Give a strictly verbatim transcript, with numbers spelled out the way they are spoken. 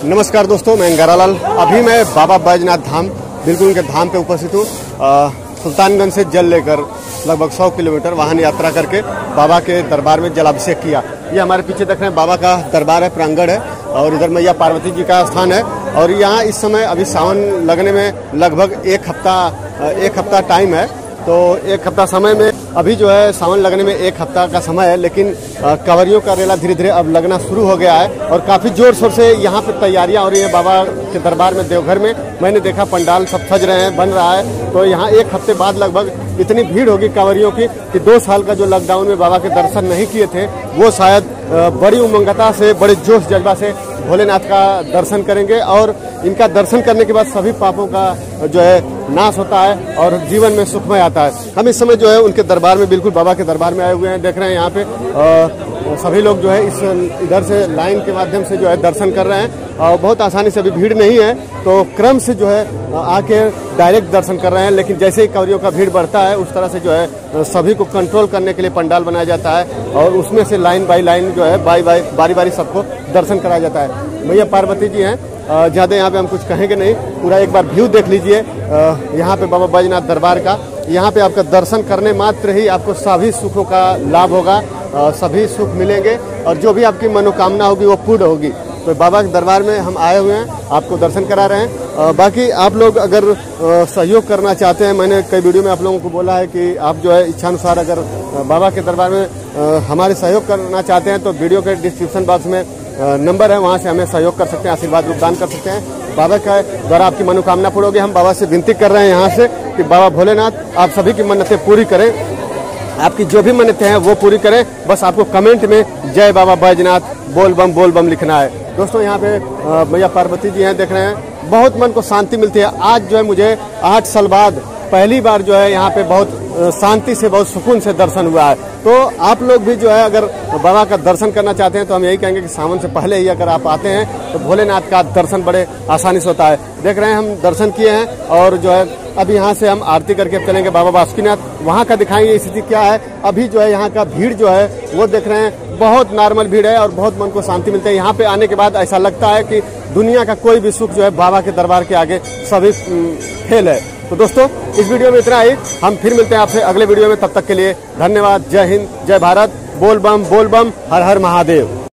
नमस्कार दोस्तों, मैं गरालाल। अभी मैं बाबा बैजनाथ धाम बिल्कुल उनके धाम पे उपस्थित हूँ। सुल्तानगंज से जल लेकर लगभग सौ किलोमीटर वाहन यात्रा करके बाबा के दरबार में जलाभिषेक किया। ये हमारे पीछे देख रहे हैं बाबा का दरबार है, प्रांगण है और इधर मैया पार्वती जी का स्थान है। और यहाँ इस समय अभी सावन लगने में लगभग एक हफ्ता एक हफ्ता टाइम है, तो एक हफ्ता समय में अभी जो है सावन लगने में एक हफ्ता का समय है, लेकिन कांवरियों का रेला धीरे धीरे अब लगना शुरू हो गया है और काफ़ी जोर शोर से यहाँ पे तैयारियां हो रही है। बाबा के दरबार में देवघर में मैंने देखा पंडाल सब सज रहे हैं, बन रहा है। तो यहाँ एक हफ्ते बाद लगभग इतनी भीड़ होगी कांवरियों की कि दो साल का जो लॉकडाउन में बाबा के दर्शन नहीं किए थे वो शायद बड़ी उमंगता से, बड़े जोश जज्बा से भोलेनाथ का दर्शन करेंगे और इनका दर्शन करने के बाद सभी पापों का जो है नाश होता है और जीवन में सुखमय आता है। हम इस समय जो है उनके दरबार में, बिल्कुल बाबा के दरबार में आए हुए हैं। देख रहे हैं यहाँ पे आ, सभी लोग जो है इस इधर से लाइन के माध्यम से जो है दर्शन कर रहे हैं और बहुत आसानी से अभी भीड़ नहीं है, तो क्रम से जो है आके डायरेक्ट दर्शन कर रहे हैं। लेकिन जैसे ही कांवरियों का भीड़ बढ़ता है उस तरह से जो है सभी को कंट्रोल करने के लिए पंडाल बनाया जाता है और उसमें से लाइन बाई लाइन जो है बारी बारी बारी बारी सबको दर्शन कराया जाता है। मैया पार्वती जी हैं, ज़्यादा यहाँ पे हम कुछ कहेंगे नहीं, पूरा एक बार व्यू देख लीजिए यहाँ पे बाबा बैजनाथ दरबार का। यहाँ पे आपका दर्शन करने मात्र ही आपको सभी सुखों का लाभ होगा, सभी सुख मिलेंगे और जो भी आपकी मनोकामना होगी वो पूर्ण होगी। तो बाबा के दरबार में हम आए हुए हैं, आपको दर्शन करा रहे हैं। बाकी आप लोग अगर सहयोग करना चाहते हैं, मैंने कई वीडियो में आप लोगों को बोला है कि आप जो है इच्छानुसार अगर बाबा के दरबार में हमारे सहयोग करना चाहते हैं तो वीडियो के डिस्क्रिप्शन बॉक्स में नंबर है, वहाँ से हमें सहयोग कर सकते हैं, आशीर्वाद योगदान कर सकते हैं। बाबा का द्वारा आपकी मनोकामना पूरी होगी। हम बाबा से विनती कर रहे हैं यहाँ से कि बाबा भोलेनाथ आप सभी की मन्नतें पूरी करें, आपकी जो भी मन्नतें हैं वो पूरी करें। बस आपको कमेंट में जय बाबा बैजनाथ बोल बम बोल बम लिखना है। दोस्तों यहाँ पे मैया पार्वती जी हैं, देख रहे हैं, बहुत मन को शांति मिलती है। आज जो है मुझे आठ साल बाद पहली बार जो है यहाँ पे बहुत शांति से, बहुत सुकून से दर्शन हुआ है। तो आप लोग भी जो है अगर बाबा का दर्शन करना चाहते हैं तो हम यही कहेंगे कि सावन से पहले ही अगर आप आते हैं तो भोलेनाथ का दर्शन बड़े आसानी से होता है। देख रहे हैं हम दर्शन किए हैं और जो है अभी यहाँ से हम आरती करके चलेंगे बाबा बासुकीनाथ, वहाँ का दिखाएंगे स्थिति क्या है। अभी जो है यहाँ का भीड़ जो है वो देख रहे हैं, बहुत नॉर्मल भीड़ है और बहुत मन को शांति मिलती है। यहाँ पे आने के बाद ऐसा लगता है कि दुनिया का कोई भी सुख जो है बाबा के दरबार के आगे सभी फेल है। तो दोस्तों इस वीडियो में इतना ही, हम फिर मिलते हैं आपसे अगले वीडियो में। तब तक के लिए धन्यवाद। जय हिंद, जय भारत, बोल बम बोल बम, हर हर महादेव।